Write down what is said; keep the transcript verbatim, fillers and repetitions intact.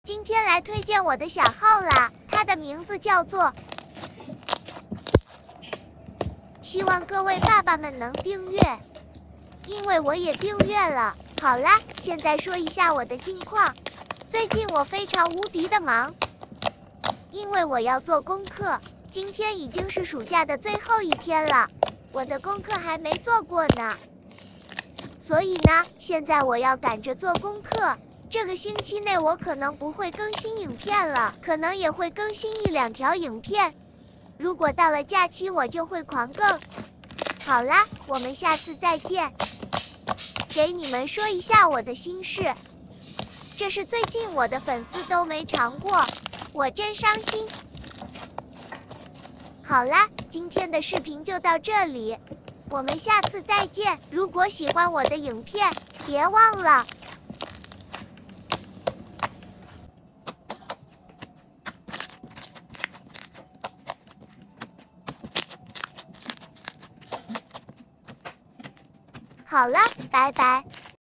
今天来推荐我的小号啦，它的名字叫做……希望各位爸爸们能订阅，因为我也订阅了。好啦，现在说一下我的近况。最近我非常无敌的忙，因为我要做功课。今天已经是暑假的最后一天了，我的功课还没做过呢。所以呢，现在我要赶着做功课。这个星期内我可能不会更新影片了，可能也会更新一两条影片。如果到了假期，我就会狂更。好啦，我们下次再见。给你们说一下我的心事，这是最近我的粉丝都没尝过，我真伤心。好啦，今天的视频就到这里，我们下次再见。如果喜欢我的影片，别忘了好了，拜拜。